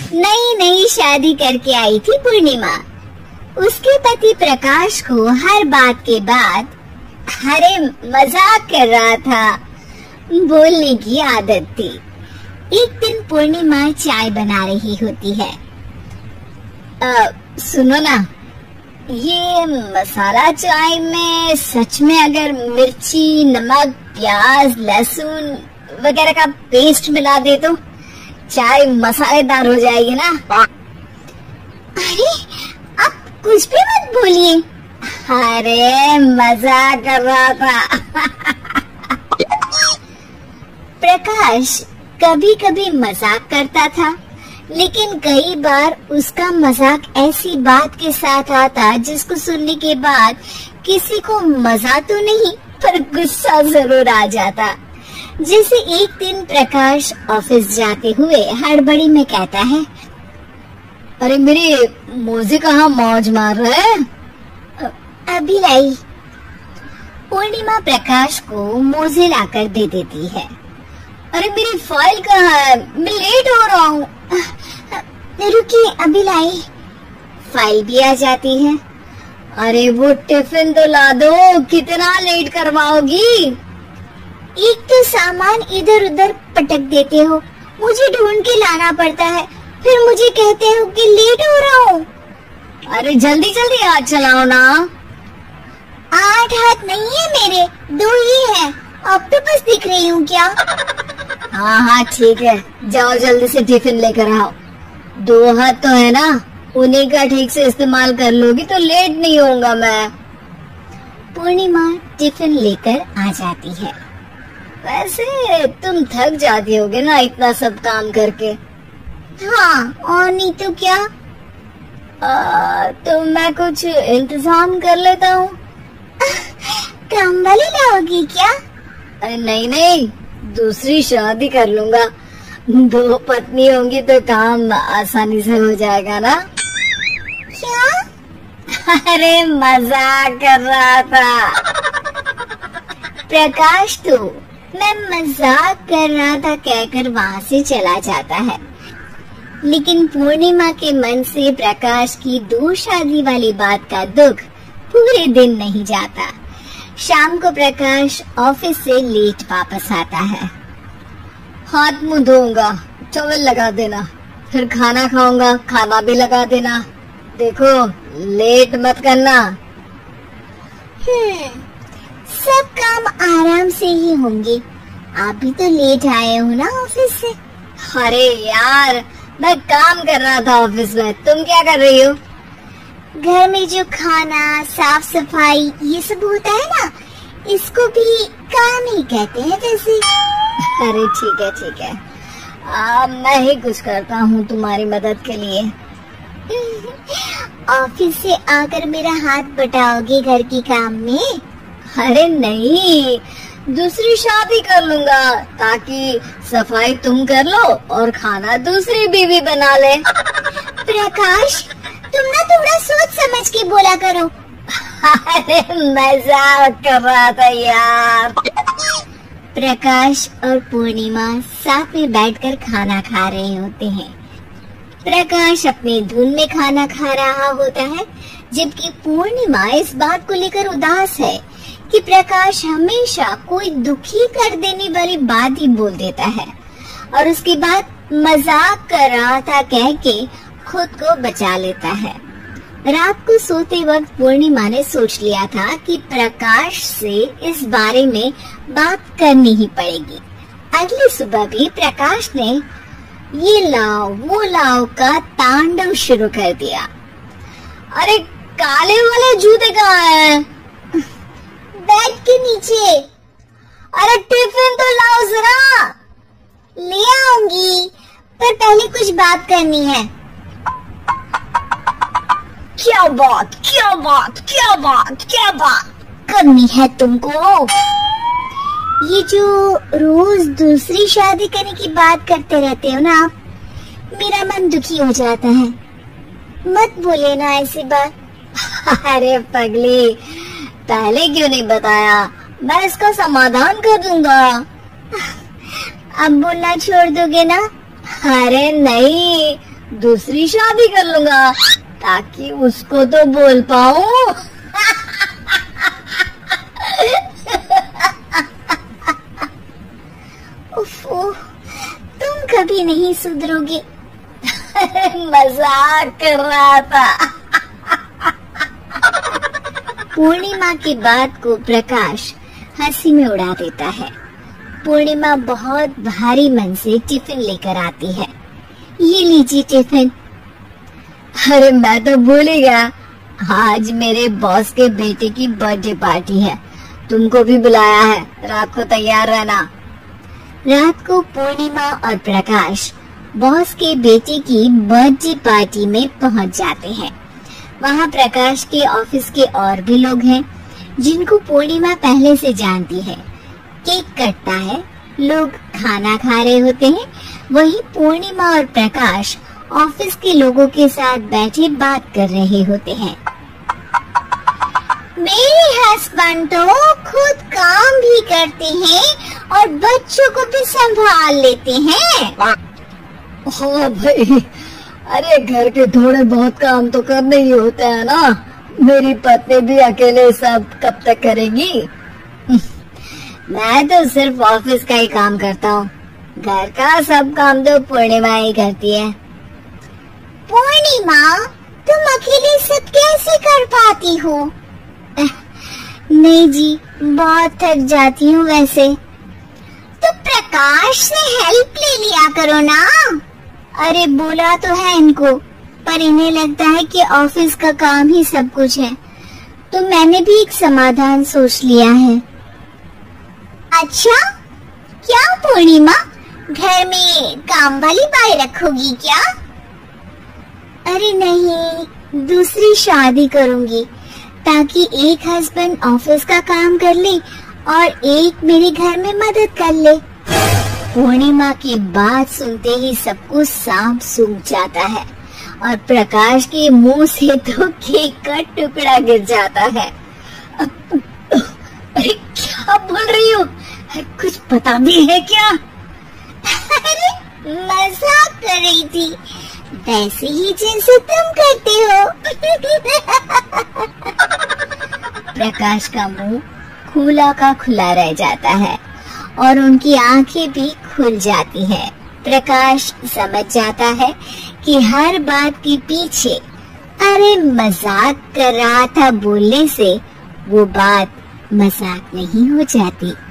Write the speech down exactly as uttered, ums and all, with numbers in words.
नई नई शादी करके आई थी पूर्णिमा। उसके पति प्रकाश को हर बात के बाद अरे मजाक कर रहा था बोलने की आदत थी। एक दिन पूर्णिमा चाय बना रही होती है। आ, सुनो ना, ये मसाला चाय में सच में अगर मिर्ची, नमक, प्याज, लहसुन वगैरह का पेस्ट मिला दे तो चाय मसालेदार हो जाएगी ना? अरे आप कुछ भी मत बोलिए। अरे मजाक कर रहा था। प्रकाश कभी कभी मजाक करता था, लेकिन कई बार उसका मजाक ऐसी बात के साथ आता जिसको सुनने के बाद किसी को मजा तो नहीं पर गुस्सा जरूर आ जाता। जैसे एक दिन प्रकाश ऑफिस जाते हुए हड़बड़ी में कहता है, अरे मेरी मोजे कहाँ मौज मार रहा है? अभी लाई। पूर्णिमा प्रकाश को मोजे लाकर दे देती है। अरे मेरी फाइल कहाँ है? मैं लेट हो रहा हूँ। रुकिए अभी लाई। फाइल भी आ जाती है। अरे वो टिफिन तो ला दो, कितना लेट करवाओगी? एक तो सामान इधर उधर पटक देते हो, मुझे ढूंढ के लाना पड़ता है, फिर मुझे कहते हो कि लेट हो रहा हूँ। अरे जल्दी जल्दी हाथ चलाओ ना। आठ हाथ नहीं है मेरे, दो ही है। ऑक्टोपस दिख रही हूँ क्या? हाँ हाँ ठीक है, जाओ जल्दी से टिफिन लेकर आओ। दो हाथ तो है ना, उन्हीं का ठीक से इस्तेमाल कर लोगी तो लेट नहीं होऊंगा मैं। पूर्णिमा टिफिन लेकर आ जाती है। वैसे तुम थक जाती होगे ना इतना सब काम करके। हाँ और नहीं तो क्या। आ, तो मैं कुछ इंतजाम कर लेता हूँ। काम वाली लाओगी क्या? अरे नहीं नहीं, दूसरी शादी कर लूंगा। दो पत्नी होंगी तो काम आसानी से हो जाएगा ना। क्या? अरे मजाक कर रहा था। प्रकाश तो मैं मजाक कर रहा था कहकर वहाँ से चला जाता है, लेकिन पूर्णिमा के मन से प्रकाश की दूर शादी वाली बात का दुख पूरे दिन नहीं जाता। शाम को प्रकाश ऑफिस से लेट वापस आता है। हाथ मुंह धोऊंगा, टॉवल लगा देना, फिर खाना खाऊंगा, खाना भी लगा देना। देखो लेट मत करना। हम्म, सब काम आराम से ही होंगे। आप भी तो लेट आए हो ना ऑफिस से। अरे यार मैं काम कर रहा था ऑफिस में, तुम क्या कर रही हो? घर में जो खाना, साफ सफाई ये सब होता है ना, इसको भी काम ही कहते हैं वैसे। अरे ठीक है ठीक है, आ, मैं ही कुछ करता हूँ तुम्हारी मदद के लिए। ऑफिस से आकर मेरा हाथ बटाओगे घर के काम में? अरे नहीं, दूसरी शादी कर लूंगा ताकि सफाई तुम कर लो और खाना दूसरी बीवी बना ले। प्रकाश तुम ना थोड़ा सोच समझ के बोला करो। अरे मजाक कर रहा था यार। प्रकाश और पूर्णिमा साथ में बैठकर खाना खा रहे होते हैं। प्रकाश अपने धुन में खाना खा रहा होता है, जबकि पूर्णिमा इस बात को लेकर उदास है कि प्रकाश हमेशा कोई दुखी कर देने वाली बात ही बोल देता है और उसके बाद मजाक कर रहा था कह के खुद को बचा लेता है। रात को सोते वक्त पूर्णिमा ने सोच लिया था कि प्रकाश से इस बारे में बात करनी ही पड़ेगी। अगली सुबह भी प्रकाश ने ये लाओ वो लाओ का तांडव शुरू कर दिया। अरे काले वाले जूते कहाँ हैं? बेड के नीचे। अरे टिफिन तो लाओ जरा। ले आऊंगी, पर पहले कुछ बात करनी है। क्या बात क्या बात क्या बात क्या बात करनी है तुमको? ये जो रोज दूसरी शादी करने की बात करते रहते हो ना आप, मेरा मन दुखी हो जाता है। मत बोले ना ऐसी बात। अरे पगली, पहले क्यों नहीं बताया? मैं इसका समाधान कर दूंगा। अब बोलना छोड़ दोगे ना? अरे नहीं, दूसरी शादी कर लूंगा ताकि उसको तो बोल पाऊं। उफ़, तुम कभी नहीं सुधरोगे। मजाक कर रहा था। पूर्णिमा की बात को प्रकाश हंसी में उड़ा देता है। पूर्णिमा बहुत भारी मन से टिफिन लेकर आती है। ये लीजिए टिफिन। अरे मैं तो भूल ही गया, आज मेरे बॉस के बेटे की बर्थडे पार्टी है, तुमको भी बुलाया है, रात को तैयार रहना। रात को पूर्णिमा और प्रकाश बॉस के बेटे की बर्थडे पार्टी में पहुंच जाते हैं। वहां प्रकाश के ऑफिस के और भी लोग हैं जिनको पूर्णिमा पहले से जानती है। केक कटता है, लोग खाना खा रहे होते हैं। वहीं पूर्णिमा और प्रकाश ऑफिस के लोगों के साथ बैठे बात कर रहे होते हैं। मेरे हस्बैंड तो खुद काम भी करते हैं और बच्चों को भी संभाल लेते हैं। हाँ भाई, अरे घर के थोड़े बहुत काम तो करने ही होते हैं ना। मेरी पत्नी भी अकेले सब कब तक करेगी? मैं तो सिर्फ ऑफिस का ही काम करता हूँ, घर का सब काम तो पूर्णिमा ही करती है। पूर्णिमा, तुम अकेले सब कैसे कर पाती हो? नहीं जी, बहुत थक जाती हूँ वैसे। तो प्रकाश से हेल्प ले लिया करो ना। अरे बोला तो है इनको, पर इन्हें लगता है कि ऑफिस का काम ही सब कुछ है, तो मैंने भी एक समाधान सोच लिया है। अच्छा, क्या पूर्णिमा, घर में काम वाली बाई रखोगी क्या? अरे नहीं, दूसरी शादी करूंगी ताकि एक हस्बैंड ऑफिस का काम कर ले और एक मेरे घर में मदद कर ले। पूर्णिमा की बात सुनते ही सब कुछ सांप सूख जाता है और प्रकाश के मुंह से तो केक का टुकड़ा गिर जाता है। अरे क्या बोल रही हो? कुछ पता भी है क्या? अरे मजाक कर रही थी, वैसे ही जैसे तुम करते हो। प्रकाश का मुंह खुला का खुला रह जाता है और उनकी आंखें भी खुल जाती हैं। प्रकाश समझ जाता है कि हर बात के पीछे अरे मजाक कर रहा था बोलने से वो बात मजाक नहीं हो जाती।